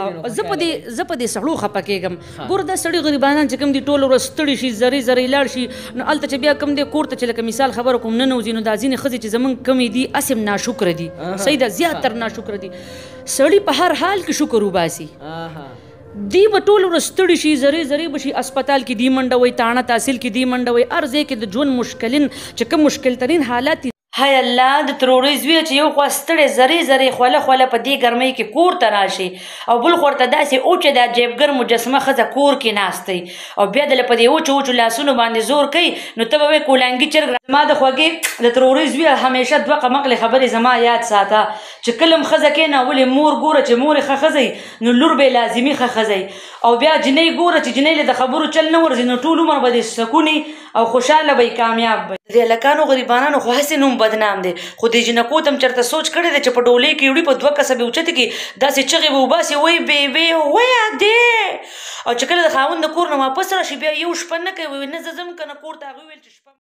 زه په دې سړو خفه کېږم. ګوره دا سړي غریبانان چې کوم دي ټوله ورځ ستړي شي زرې زرې لاړ شي نو هلته چې بیا کوم دی کور ته چې لکه مثال خبره کوم ننوځي نو دا ځینې ښځې چې زمونږ کمې دي هسې ناشکره دي. صحیح ده زیاتر ناشکره دي. سړي په هر حال کې شکر وباسي. دی به ټول ورځ ستړي شي زرې زرې به شي اسپتال کې دی منډه وي تاڼه تحصیل کې دی منډه وي هر ځای کې د ژوند مشکلین چې کوم مشکل ترین حالات هی الله د تروړې زویه چې یو خوا ستړې زرې زرې خوله خوله په دې ګرمۍ کې کور ته راشي او بل خوا ورته داسې اوچه دا جیبګر مجسمه ښځه کور کې ناستی او بیا دله په دې اوچو اوچو لاسونو باندې زور کوي نو ته به وایې کولانګي چرګ ما د خوږې د تروړې زویه همیشه دوه قمقلې خبرې زما یاد ساته چې کله هم ښځه کېنه ولې مور ګوره چې مور یې ښه ښځی نو لور به یې لازمي ښه ښځی او بیا جنۍ ګوره چې جنۍ له د خبرو چل نه ورځي نو ټول عمر به دې سکوني او خوشحاله به کامیاب به د هلکانو غریبانانو خو هسې نوم بدنام دی خو دې جنکو ته هم چېرته سوچ کړی دی چې په ډولۍ کې وړي په دوه کسه به اوچتې کې داسې چغې به وباسي وایي بېبې وایه دی او چې کله د خاوند د کور نه واپس راشي بیا یو شپه نه کوي نه زه ځم که نه کور ته هغې وویل چې شپه